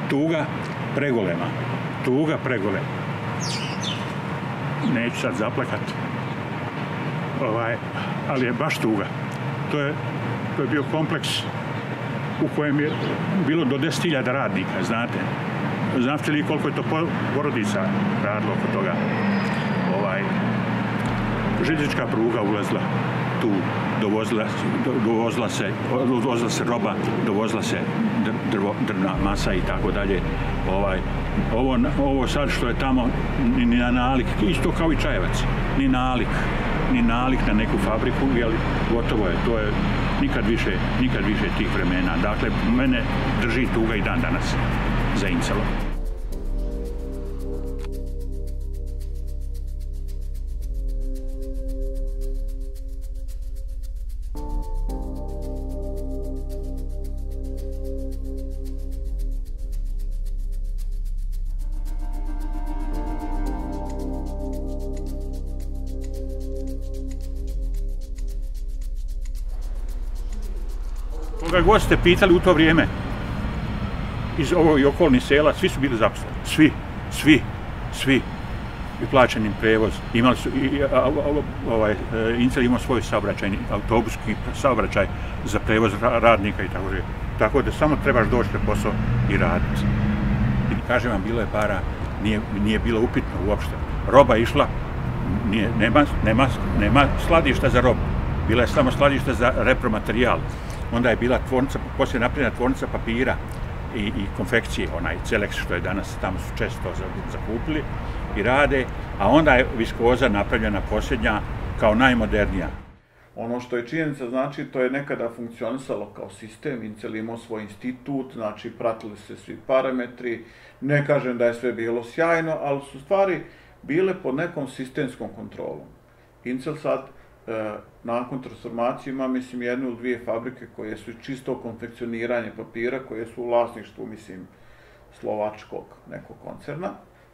tuga pregolema. Tuga pregolema. Neću sad zaplakat. Ali je baš tuga. To je bio kompleks u kojem je bilo do 10.000 radnika, znate. Znate li koliko je to porodica radilo oko toga? Željeznička pruga ulazila tu, dovozila se roba, dovozila se drvna masa i tako dalje. Ovo sad što je tamo, ni na nalik, isto kao i Čajevac, ni nalik na neku fabriku, jer gotovo je, to je nikad više tih vremena. Dakle, mene drži tuga i dan danas za Incelom. Koga god ste pitali u to vrijeme, iz ovog i okolnih sela, svi su bili zaposleni. Svi. I plaćeni prevoz. Imali su, Incel imao svoj saobraćajni, autobuski saobraćaj za prevoz radnika i tako dalje. Tako da samo trebaš doći na posao i raditi. I kažem vam, bilo je para, nije bilo upitno uopšte. Roba išla, nema skladišta za robu. Bila je samo skladišta za repromaterijal. Onda je bila tvornica, poslije napravljena tvornica papira i konfekcije, onaj Celex što je danas, tamo su često zakupili i rade, a onda je viskoza napravljena posljednja kao najmodernija. Ono što je činjenica, znači, to je nekada funkcionisalo kao sistem, Incel imao svoj institut, znači pratili se svi parametri, ne kažem da je sve bilo sjajno, ali su stvari bile pod nekom sistemskom kontrolom. Incel sad nakon transformacije ima, mislim, jednu ili dvije fabrike koje su čisto konfekcioniranje papira, koje su u vlasništvu, mislim, slovačkog nekog koncerna.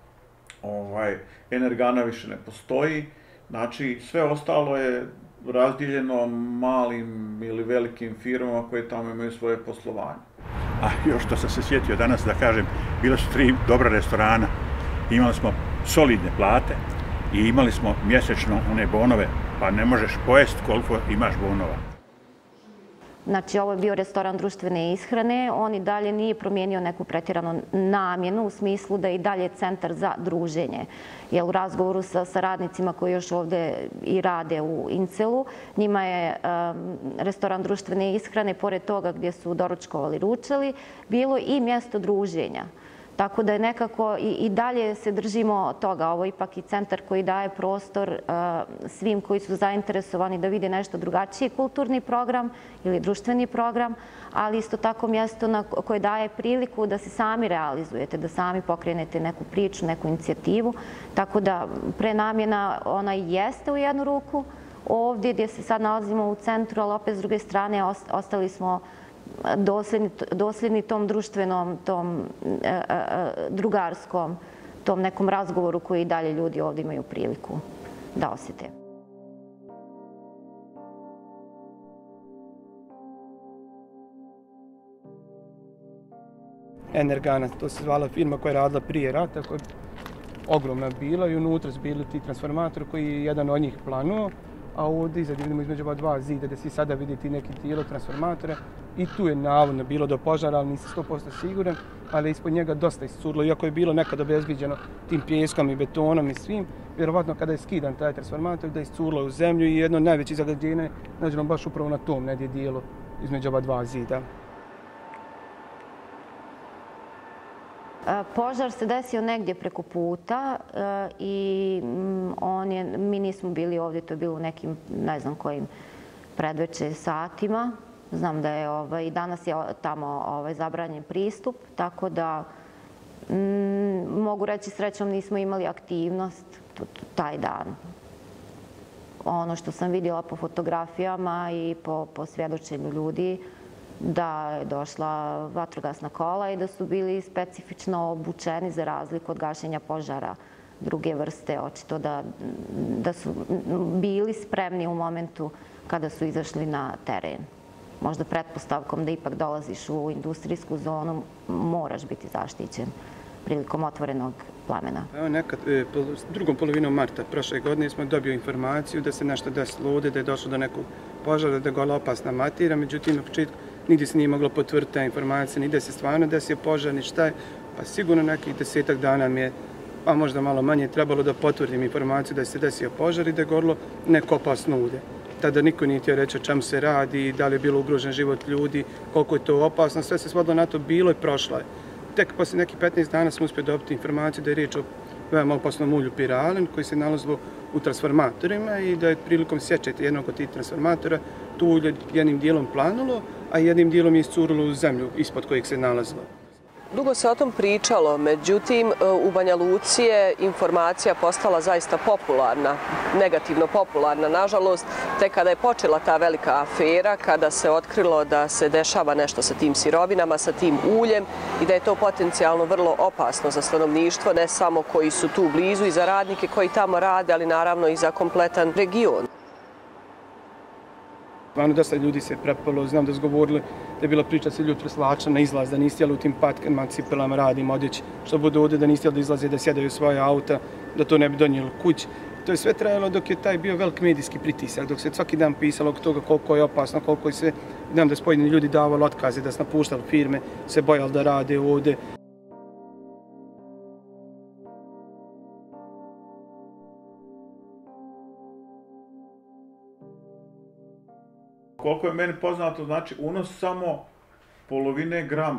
Energana više ne postoji, znači sve ostalo je razdijeljeno malim ili velikim firmama koje tamo imaju svoje poslovanje. A još što sam se sjetio danas da kažem, bila su 3 dobra restorana, imali smo solidne plate i imali smo mjesečno one bonove, pa ne možeš pojesti koliko imaš bonova. Znači, ovo je bio restoran društvene ishrane, on i dalje nije promijenio neku pretjeranu namjenu u smislu da je i dalje centar za druženje. Jer u razgovoru sa radnicima koji još ovdje i rade u Incelu, njima je restoran društvene ishrane, pored toga gdje su doručkovali, ručali, bilo i mjesto druženja. Tako da je nekako i dalje se držimo toga. Ovo je ipak i centar koji daje prostor svim koji su zainteresovani da vide nešto drugačiji kulturni program ili društveni program, ali isto tako mjesto koje daje priliku da se sami realizujete, da sami pokrenete neku priču, neku inicijativu. Tako da prenamjena ona jeste u jednu ruku ovdje gdje se sad nalazimo u centru, ali opet s druge strane ostali smo dosljedni tom društvenom, tom drugarskom, tom nekom razgovoru koji i dalje ljudi ovdje imaju priliku da osjete. Energana, to se zvala firma koja je radila prije rata, koja je ogromna bila i unutra su bili ti transformatori koji je jedan od njih planuo, a ovdje iza vidimo između ova 2 zida gdje svi sada vidite neki tijelo transformatora i tu je navodno bilo do požara, ali nisam 100% siguran, ali ispod njega dosta iscurilo, iako je bilo nekad obezbiđeno tim pijeskom i betonom i svim, vjerovatno kada je skidan taj transformator da je iscurilo u zemlju i jedno od najvećih zagađenja nađeno baš upravo na tom negdje dijelu između ova 2 zida. Požar se desio negdje preko puta i mi nismo bili ovdje, to je bilo u nekim, ne znam kojim, predveče satima. Znam da je i danas je tamo zabranjen pristup, tako da mogu reći srećom nismo imali aktivnost taj dan. Ono što sam vidjela po fotografijama i po svjedočenju ljudi, da je došla vatrogasna kola i da su bili specifično obučeni za razliku od gašenja požara druge vrste. Očito da su bili spremni u momentu kada su izašli na teren. možda pretpostavkom da ipak dolaziš u industrijsku zonu, moraš biti zaštićen prilikom otvorenog plamena. Nekad, drugom polovinom marta prošle godine smo dobili informaciju da se nešto desilo ovdje, da je došlo do nekog požara, da je gola opasna materija, međutim na početku nigdje se nije moglo potvrditi ta informacija, ni da se stvarno desio požar, ni šta je, pa sigurno nekih 10 dana mi je, pa možda malo manje, trebalo da potvrdim informaciju da se desio požar i da je gorilo neko opasno ovdje. Tada niko nije htio reći o čemu se radi, da li je bilo ugrožen život ljudi, koliko je to opasno, sve se svodilo na to, bilo i prošlo je. Tek poslije nekih 15 dana smo uspjeli dobiti informaciju da je riječ o veoma opasnom ulju piralen koji se nalazilo u transformatorima i da je prilikom sječete jednog od tih transformatora tu ulje jednim dijelom planulo, a jednim dijelom je iscurilo u zemlju ispod kojeg se nalazilo. Dugo se o tom pričalo, međutim u Banja Luci je informacija postala zaista popularna, negativno popularna, nažalost, tek kada je počela ta velika afera, kada se otkrilo da se dešava nešto sa tim sirovinama, sa tim uljem i da je to potencijalno vrlo opasno za stanovništvo, ne samo koji su tu blizu i za radnike koji tamo rade, ali naravno i za kompletan region. Stvarno dosta ljudi se prepalo, znam da su govorili da je bila priča se ljudi preslača na izlaz, da niste jeli u tim patkama, cipelama, radim, odjeći, što bude ovdje, da niste jeli da izlaze, da sjedaju svoje auta, da to ne bi donijeli kući. To je sve trajalo dok je taj bio velik medijski pritisak, dok se svaki dan pisalo oko toga koliko je opasno, koliko je sve. Znam da su pojedini ljudi davali otkaze, da su napuštali firme, se bojali da rade ovdje. Koliko je meni poznato, znači unos samo polovine grama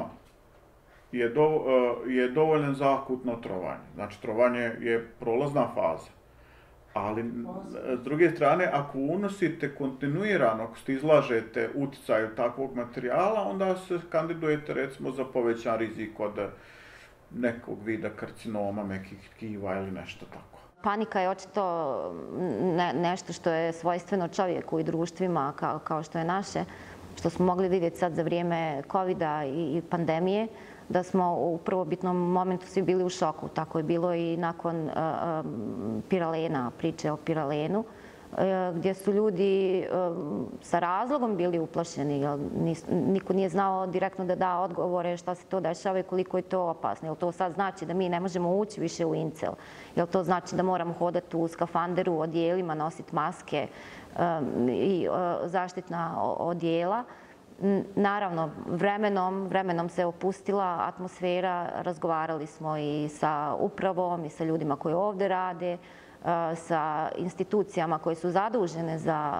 je dovoljan za akutno trovanje. Znači trovanje je prolazna faza. Ali s druge strane, ako unosite kontinuirano, ako ste izlažete uticaju takvog materijala, onda se kandidujete recimo za povećan rizik od nekog vida karcinoma, mekih tkiva ili nešto tako. Panika je očito nešto što je svojstveno čovjeku i društvima kao što je naše, što smo mogli vidjeti sad za vrijeme COVID-a i pandemije, da smo u prvobitnom momentu svi bili u šoku. Tako je bilo i nakon piralena, priče o piralenu, gdje su ljudi sa razlogom bili uplašeni. Niko nije znao direktno da da odgovore šta se to dešava i koliko je to opasno. Jel to sad znači da mi ne možemo ući više u Incel? Jel to znači da moramo hodati u skafanderu, odijelima, nositi maske i zaštitna odijela? Naravno, vremenom se opustila atmosfera, razgovarali smo i sa upravom i sa ljudima koji ovdje rade, sa institucijama koje su zadužene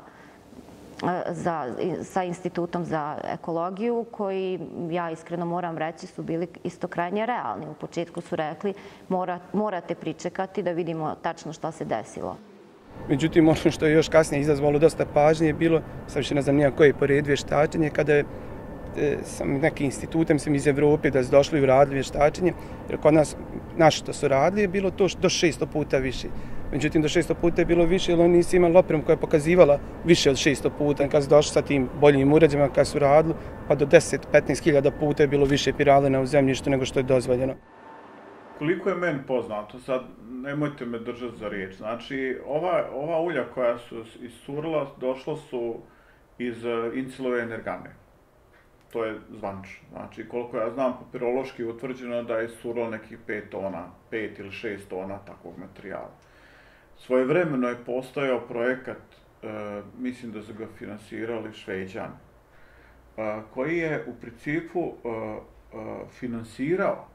sa Institutom za ekologiju, koji, ja iskreno moram reći, su bili isto krajnje realni. U početku su rekli morate pričekati da vidimo tačno što se desilo. Međutim, ono što je još kasnije izazvalo dosta pažnje je bilo, sad više ne znam nijak koje pored vještačenje, kada je sam neki institutem sam iz Evrope da su došli i uradili vještačenje, jer kod nas, naši što su radili, je bilo to do 600 puta više. Međutim, do 600 puta je bilo više, jer oni nisu imali opremu koja je pokazivala više od 600 puta. Kad su došli sa tim boljim uređajima, kad su radili, pa do 10-15 hiljada puta je bilo više piralena u zemljištu nego što je dozvoljeno. Koliko je meni poznato, sad nemojte me držati za riječ, znači ova ulja koja su iscurila došla su iz Incelove energane. To je zvanično. Znači, koliko ja znam, papirološki je utvrđeno da je iscurilo nekih 5 ili 6 tona takvog materijala. Svojevremeno je postojao projekat, mislim da su ga finansirali Šveđani, koji je u principu finansirao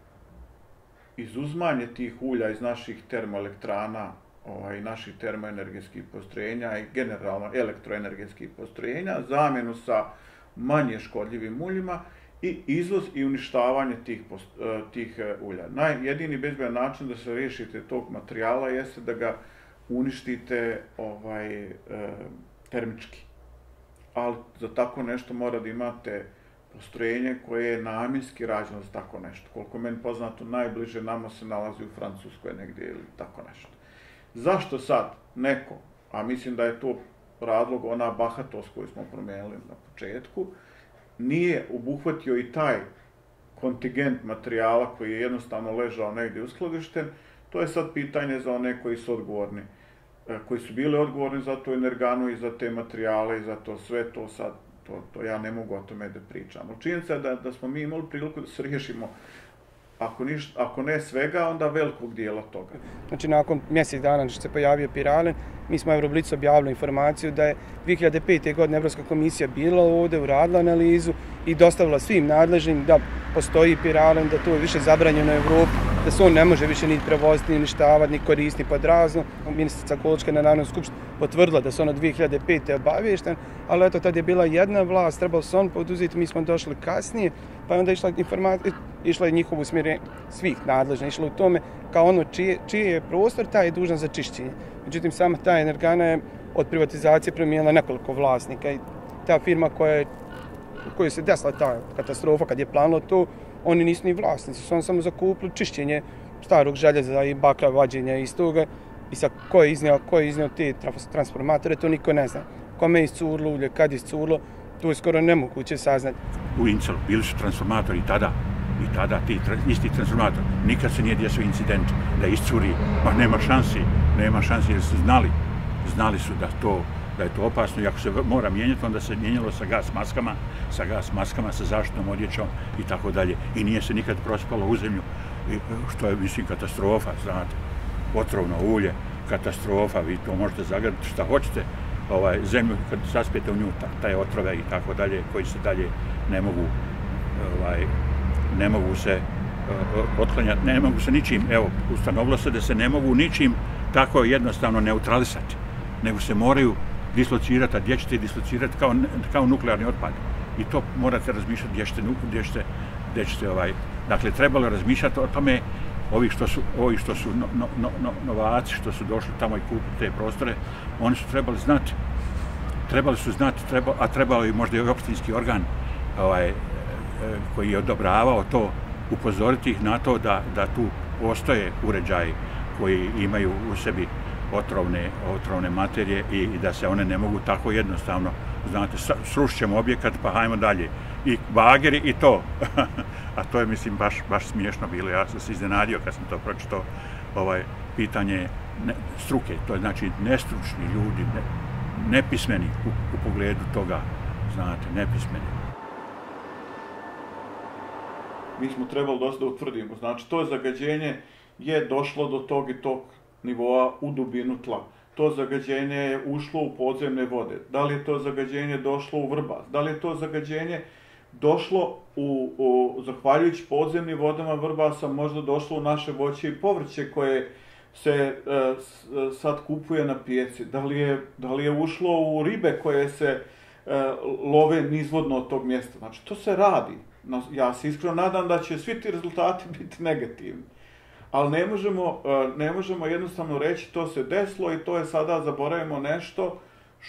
izuzmanje tih ulja iz naših termoelektrana i naših termoenergetskih postrojenja i generalno elektroenergetskih postrojenja, zamjenu sa manje škodljivim uljima i izvoz i uništavanje tih ulja. Jedini bezbedan način da se riješite tog materijala jeste da ga uništite termički. Ali za tako nešto mora da imate postrojenje koje je namjenski rađeno za tako nešto. Koliko je meni poznato, najbliže nama se nalazi u Francuskoj negdje ili tako nešto. Zašto sad neko, a mislim da je to razlog ona bahatost koju smo promijenili na početku, nije obuhvatio i taj kontingent materijala koji je jednostavno ležao negdje uskladišten, to je sad pitanje za one koji su odgovorni, koji su bili odgovorni za tu energanu i za te materijale i za to sve, to sad to ja ne mogu o tome da pričam. Činjenica je da smo mi imali priliku da se riješimo, ako ne svega, onda velikog dijela toga. Znači, nakon mjesec dana što se pojavio piralen, mi smo Euroblic objavili informaciju da je 2005. godine Evropska komisija bila ovdje, uradila analizu i dostavila svim nadležnim da postoji piralen, da to je više zabranjeno u Evropi, da se on ne može više ni prevoziti, ni uništavati, ni koristiti pod razno. Ministrica Količka na Narodnoj skupštini potvrdila da se ona 2005. obaviješten, ali eto, tad je bila jedna vlast, trebalo se on poduzeti, mi smo došli kasnije, pa je onda išla je njihovo usmjerenje svih nadležnih, išla u tome kao ono čiji je prostor, taj je dužan za čišćenje. Međutim, sama ta energana je od privatizacije promijenila nekoliko vlasnika i ta firma kojoj se desila ta katastrofa kad je planilo to, oni nisu ni vlasnici, su oni samo zakupili čišćenje starog željeza i bakra vađenja iz toga i sad ko je iznio te transformatore, to niko ne zna. Kome je iscurlo ulje, kad je iscurlo, to je skoro nemoguće saznati. U Incelu bili su transformatori i tada ti isti transformator. Nikad se nije desio incident da iscuri, ma nema šansi jer su znali su da je to opasno i ako se mora mijenjati, onda se mijenjalo sa gas maskama, sa zaštitnom odjećom i tako dalje. I nije se nikad prospalo u zemlju, što je, mislim, katastrofa, znate. Otrovno ulje, katastrofa, vi to možete zagaditi šta hoćete, zemlju kad saspijete u nju, taj otrove i tako dalje, koji se dalje ne mogu se otklanjati, ne mogu se ničim, evo, ustanovilo se da se ne mogu ničim tako jednostavno neutralisati, nego se moraju dislocirati, a gdje ćete dislocirati kao nuklearni otpad. I to morate razmišljati gdje ćete, dakle, trebalo razmišljati o tome, ovi što su novaci, što su došli tamo i kupili te prostore, oni su trebali znati, a trebalo i možda i opštinski organ koji je odobravao to, upozoriti ih na to da tu postoje uređaji koji imaju u sebi otrovne materije i da se one ne mogu tako jednostavno, znate, srušit ćemo objekat pa hajmo dalje. I bageri i to. A to je, mislim, baš smiješno bilo. Ja sam se iznenadio kad sam to pročitao, pitanje struke. To je, znači, nestručni ljudi, nepismeni u pogledu toga, znate, nepismeni. Mi smo trebali dosta da utvrdimo. Znači, to zagađenje je došlo do tog i tog nivoa u dubinu tla. To zagađenje je ušlo u podzemne vode. Da li je to zagađenje došlo u Vrbas? Da li je to zagađenje došlo zahvaljujući podzemnim vodama Vrbasa, možda došlo u naše voće i povrće koje se sad kupuje na pijaci? Da li je ušlo u ribe koje se love nizvodno od tog mjesta? Znači, to se radi. Ja se iskreno nadam da će svi ti rezultati biti negativni. Ali ne možemo jednostavno reći to se desilo i to je sada, zaboravimo nešto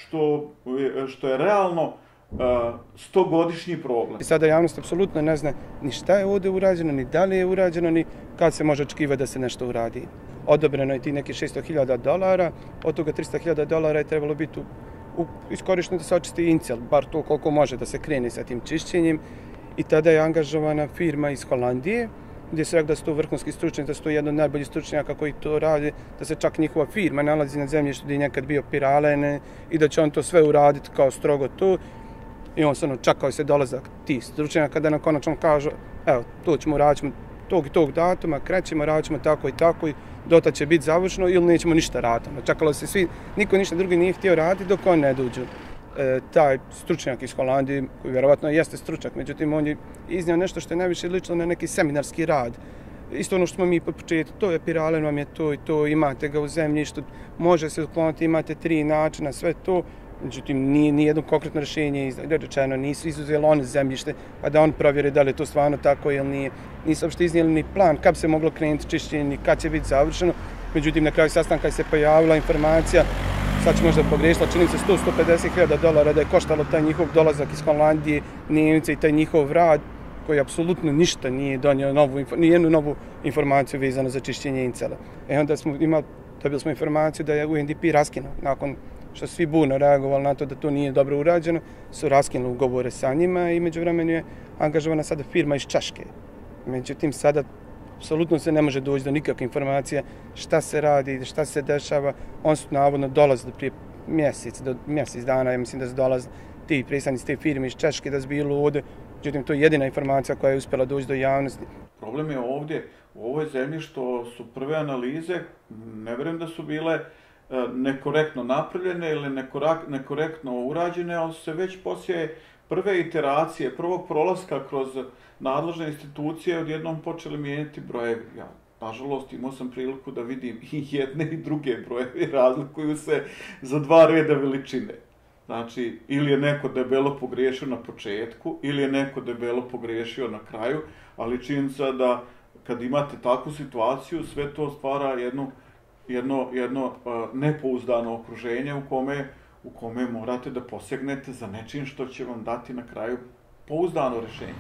što je realno 100-godišnji problem. I sada javnost apsolutno ne zna ni šta je ovdje urađeno, ni da li je urađeno, ni kad se može očekivati da se nešto uradi. Odobreno je ti neki $600.000, od toga $300.000 je trebalo biti iskorišteno da se očisti Incel, bar to koliko može da se krene sa tim čišćenjem. I tada je angažovana firma iz Holandije, gdje se rekao da su to vrhunski stručnjaci, da su to jedno od najboljih stručnjaka koji to rade, da se čak njihova firma nalazi na zemljištu gdje je nekad bio piralen i da će on to sve uraditi kao strogo to. I on se čakao se dolazak tih stručnjaka kada nam konačno kažu, evo, to ćemo raditi tog i tog datuma, krećemo, radit ćemo tako i tako i dotad će biti završeno ili nećemo ništa raditi. Čakalo se svi, niko ništa drugi nije htio raditi dok on ne dođu. Taj stručnjak iz Holandije, koji vjerovatno jeste stručnjak, međutim on je iznio nešto što je najviše ličilo na neki seminarski rad. Isto ono što smo mi po početku, to je piralen, vam je to i to, imate ga u zemljištu, može se ukloniti, imate 3 načina, sve to. Međutim, nije jedno konkretno rješenje rečeno, nisu izuzeli on zemljište, pa da on provjeri da li je to stvarno tako ili nije. Nisu uopšte iznijeli ni plan kad bi se moglo krenuti čišćenje, ni kad će biti završeno. Međutim, na kraju sastanka se pojavila informacija, sad ću možda pogriješila, čini se $150.000 da je koštalo taj njihov dolazak iz Holandije, Njemice i taj njihov rad, koji apsolutno ništa nije donio nijednu novu informaciju vezano za čišćenje Incela. Onda dobili smo informaciju da je UNDP raskinuo, nakon što svi burno reagovali na to da to nije dobro urađeno, su raskinuli ugovore sa njima i međuvremenu je angažovana sada firma iz Češke. Međutim, sada apsolutno se ne može doći do nikakve informacije šta se radi, šta se dešava. On su navodno dolazili prije mjesec dana, ja mislim da su dolazili ti predstavnici te firme iz Češke da su bili ovdje. Međutim, to je jedina informacija koja je uspjela doći do javnosti. Problem je ovdje, u ovoj zemlji, što su prve analize, ne vjerujem da su bile nekorektno napravljene ili nekorektno urađene, ali su se već poslije prve iteracije, prvog prolaska kroz nadležne institucije odjednom počeli mijenjati brojevi. Ja, nažalost, imao sam priliku da vidim i jedne i druge brojevi, razlikuju se za 2 reda veličine. Znači, ili je neko debelo pogriješio na početku, ili je neko debelo pogriješio na kraju, ali činjenica da kad imate takvu situaciju, sve to stvara jedno nepouzdano okruženje u kome morate da posegnete za nečim što će vam dati na kraju pouzdano rješenje.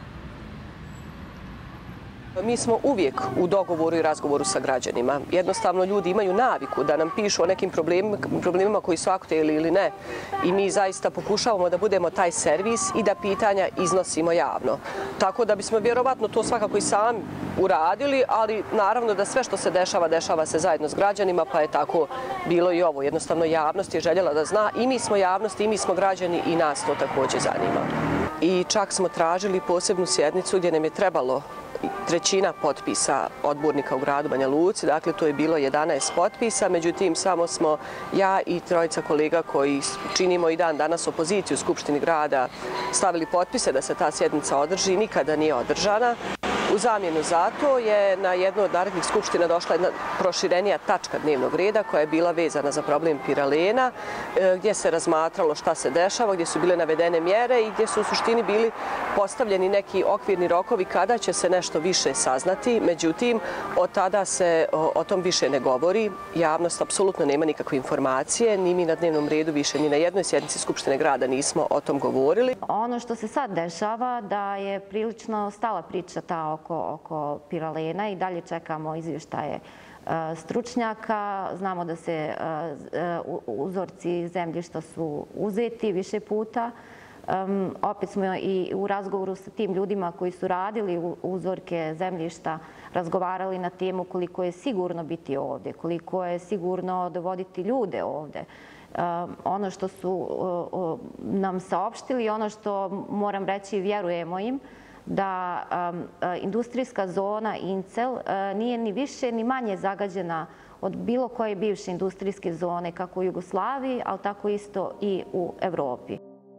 Mi smo uvijek u dogovoru i razgovoru sa građanima. Jednostavno ljudi imaju naviku da nam pišu o nekim problemima koji su aktuelni ili ne. I mi zaista pokušavamo da budemo taj servis i da pitanja iznosimo javno. Tako da bismo vjerovatno to svakako i sami uradili, ali naravno da sve što se dešava, dešava se zajedno s građanima, pa je tako bilo i ovo. Jednostavno javnost je željela da zna i mi smo javnost i mi smo građani i nas to također zanima. I čak smo tražili posebnu sjednicu gdje nam je trebalo 1/3 potpisa odbornika u gradu Banja Luci, dakle to je bilo 11 potpisa, međutim samo smo ja i 3 kolega koji činimo i dan danas opoziciju u Skupštini grada stavili potpise da se ta sjednica održi i nikada nije održana. U zamjenu za to je na jednu od narednih skupština došla jedna proširenija tačka dnevnog reda koja je bila vezana za problem Piralena, gdje se razmatralo šta se dešava, gdje su bile navedene mjere i gdje su u suštini bili postavljeni neki okvirni rokovi kada će se nešto više saznati. Međutim, od tada se o tom više ne govori. Javnost apsolutno nema nikakve informacije, ni mi na dnevnom redu više ni na jednoj sjednici Skupštine grada nismo o tom govorili. Ono što se sad dešava da je prilično stala priča ta oko Piralena i dalje čekamo izvještaje stručnjaka. Znamo da se uzorci zemljišta su uzeti više puta. Opet smo i u razgovoru sa tim ljudima koji su radili uzorke zemljišta razgovarali na temu koliko je sigurno biti ovdje, koliko je sigurno dovoditi ljude ovdje. Ono što su nam saopštili, ono što moram reći vjerujemo im, da industrijska zona Incel nije ni više ni manje zagađena od bilo koje bivše industrijske zone, kako u Jugoslaviji, ali tako isto i u Evropi.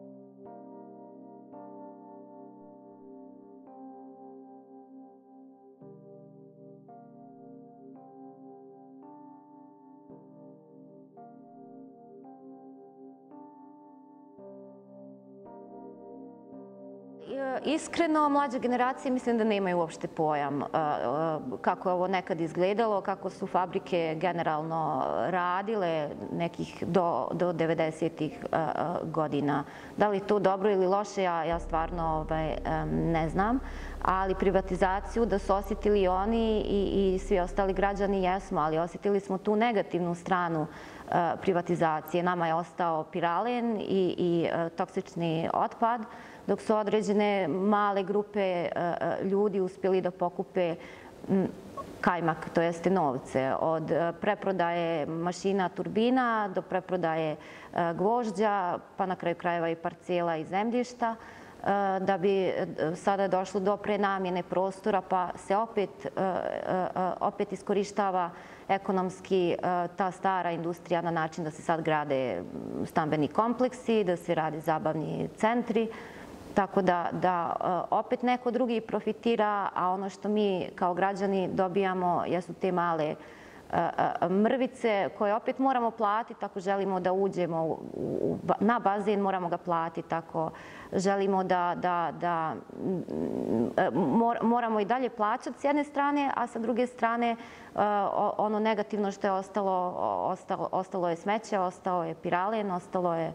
Iskreno, mlađe generacije mislim da nemaju uopšte pojam kako je ovo nekad izgledalo, kako su fabrike generalno radile nekih do 90-ih godina. Da li to dobro ili loše, ja stvarno ne znam. Ali privatizaciju da su osjetili oni i svi ostali građani jesmo, ali osjetili smo tu negativnu stranu privatizacije. Nama je ostao Piralen i toksični otpad, dok su određene male grupe ljudi uspjeli da pokupe kajmak, to jeste novce, od preprodaje mašina, turbina do preprodaje gvožđa, pa na kraju krajeva i parcela i zemljišta, da bi sada došlo do prenamjene prostora, pa se opet iskorištava ekonomski ta stara industrija na način da se sad grade stambeni kompleksi, da se rade zabavni centri. Tako da opet neko drugi profitira, a ono što mi kao građani dobijamo jesu te male mrvice koje opet moramo platiti ako želimo da uđemo na bazen, moramo ga platiti. Ako želimo da moramo i dalje plaćati s jedne strane, a sa druge strane ono negativno što je ostalo je smeće, ostao je Piralen, ostalo je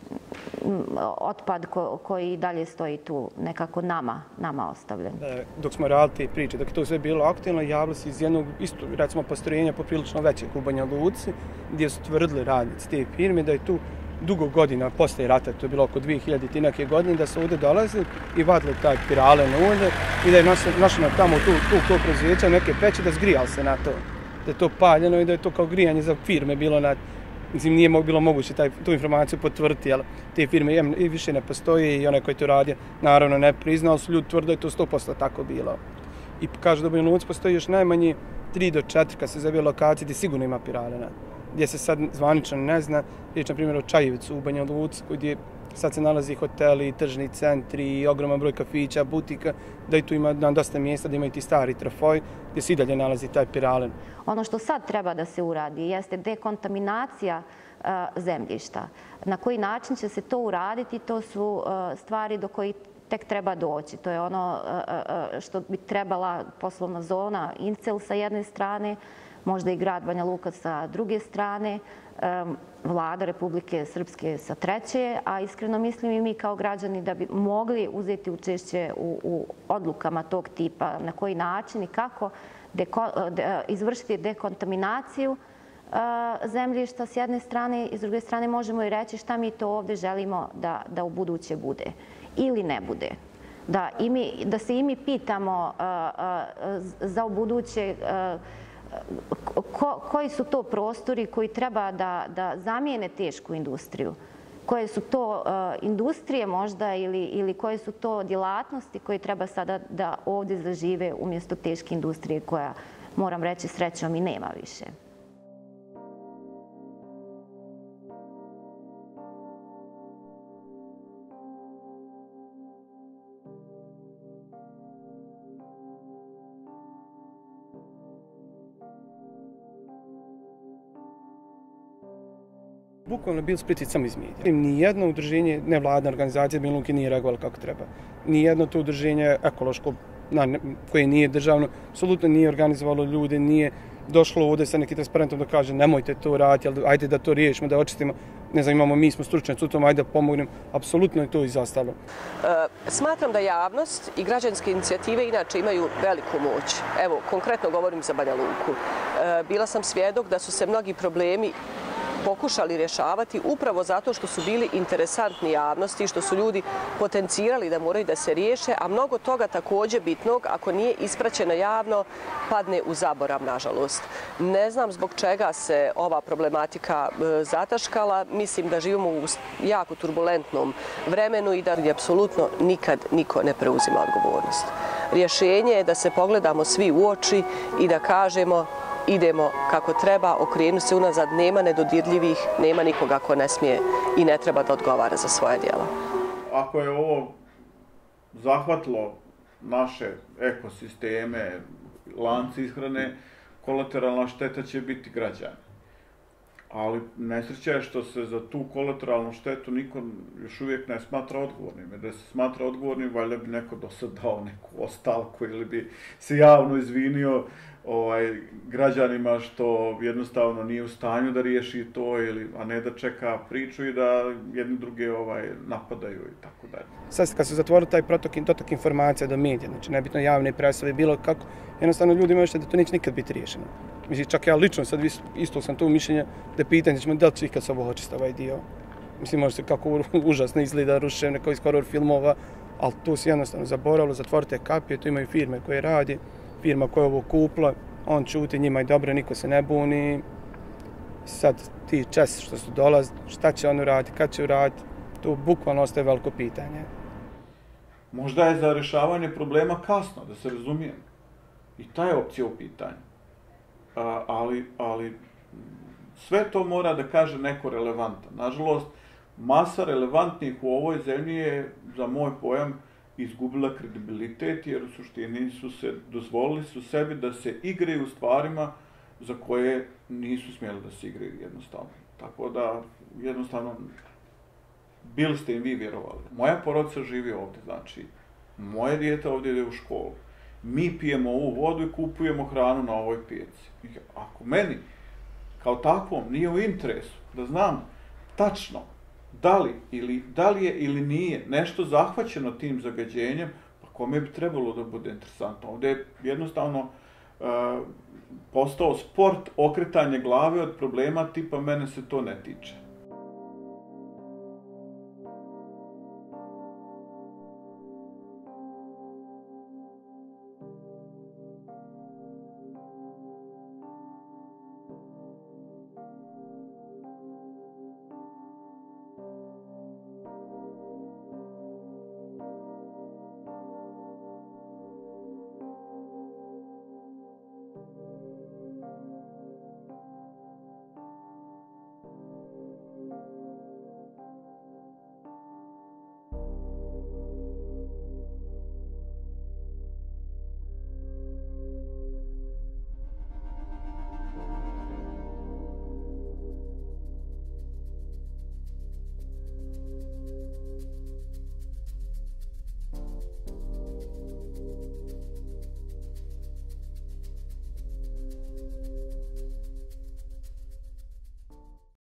otpad koji dalje stoji tu nekako nama ostavljen. Dok smo radili te priče, dok je to sve bilo aktivno, javili se iz jednog isto, recimo, postrojenja poprilično većeg u Banja Luci, gdje su tvrdili radnici te firme da je tu dugo godina posle rata, to je bilo oko 2000 neke godine, da su ovdje dolazili i vadili taj Piralen ovdje i da je našli tamo tu preduzeća neke peće da zgrijali se na to. Da je to paljeno i da je to kao grijanje za firme bilo Mislim, nije bilo moguće tu informaciju potvrditi, jer te firme i više ne postoje i onaj koji to radi naravno ne prizna, ali su ljudi tvrde da je to 100% tako bilo. I kažu da u Banja Luci postoji još najmanje 3 do 4 kad se zove lokacije gdje sigurno ima piralina. Gdje se sad zvanično ne zna, riječ na primjer o Čajevicu u Banja Luci, gdje sad se nalazi hoteli, tržni centri, ogroman broj kafića, butika, da i tu ima dosta mjesta, da imaju ti stari trafoj, gdje se i dalje nalazi taj piralen. Ono što sad treba da se uradi jeste dekontaminacija zemljišta. Na koji način će se to uraditi, to su stvari do kojih tek treba doći. To je ono što bi trebala poslovna zona Incel sa jedne strane, možda i grad Banja Luka sa druge strane, vlada Republike Srpske sa treće, a iskreno mislim i mi kao građani da bi mogli uzeti učešće u odlukama tog tipa, na koji način i kako izvršiti dekontaminaciju zemljišta s jedne strane i s druge strane možemo i reći šta mi to ovdje želimo da u buduće bude ili ne bude. Da se i mi pitamo za u buduće koji su to prostori koji treba da zamijene tešku industriju. Koje su to industrije možda ili koje su to djelatnosti koje treba sada da ovdje zažive umjesto teške industrije koja, moram reći, srećom i nema više. Bukvalno bil spritit samo iz medija. Nijedno udruženje, nevladna organizacija Banja Luke nije reagovala kako treba. Nijedno to udruženje ekološko, koje nije državno, apsolutno nije organizovalo ljude, nije došlo ovdje sa nekim transparentom da kaže nemojte to raditi, ajde da to riješimo, da očistimo. Ne znam, mi smo stručnjaci u tom, ajde da pomognemo. Apsolutno je to izostalo. Smatram da javnost i građanske inicijative inače imaju veliku moć. Evo, konkretno govorim za Banja Luku. Bila sam svjedok da su se mnogi problemi pokušali rješavati upravo zato što su bili interesantni javnosti, što su ljudi potencirali da moraju da se riješe, a mnogo toga također bitnog, ako nije ispraćeno javno, padne u zaborav, nažalost. Ne znam zbog čega se ova problematika zataškala. Mislim da živimo u jako turbulentnom vremenu i da apsolutno nikad niko ne preuzima odgovornost. Rješenje je da se pogledamo svi u oči i da kažemo idemo kako treba, okrenu se unazad, nema nedodirljivih, nema nikoga ko ne smije i ne treba da odgovara za svoje djela. Ako je ovo zahvatilo naše ekosisteme, lanci ishrane, kolateralna šteta će biti građani. Ali nesreća je što se za tu kolateralnu štetu niko još uvijek ne smatra odgovornim. Jer da se smatra odgovornim, valjda bi neko do sad dao neku ostavku ili bi se javno izvinio građanima što jednostavno nije u stanju da riješi to, a ne da čeka priču i da jedni druge napadaju i tako dalje. Sad kad se zatvorio taj dotok informacija do medija, znači nebitno javne presove, bilo kako, jednostavno ljudi imaju što da to neće nikad biti riješeno. Mislim, čak ja lično sad isto sam to mišljenja da pitanje ćemo da li će ikad se ovo očista ovaj dio. Mislim, može se kako užasno izgleda, ruše neko iz horror filmova, ali to se jednostavno zaboravilo, zatvorite kapije, tu imaju firme koje radi, firma koja je ovo kupla, on čuti, njima je dobro, niko se ne buni. Sad ti čas što su dolazi, šta će on uraditi, kad će uraditi, to bukvalno ostaje veliko pitanje. Možda je za rješavanje problema kasno, da se razumijemo. I ta je opcija u pitanju. Ali sve to mora da kaže neko relevantan. Nažalost, masa relevantnih u ovoj zemlji je, za moj pojam, izgubila kredibilitet, jer u suštini dozvolili su sebi da se igraju stvarima za koje nisu smjeli da se igraju jednostavno. Tako da, jednostavno, bili ste im vi vjerovali. Moja porodica živi ovdje, znači, moje dijete ovdje ide u školu. Mi pijemo ovu vodu i kupujemo hranu na ovoj pijaci. Ako meni, kao takvom, nije u interesu da znam tačno da li je ili nije nešto zahvaćeno tim zagađenjem, pa kome bi trebalo da bude interesantno. Ovdje je jednostavno postao sport okretanje glave od problema tipa mene se to ne tiče.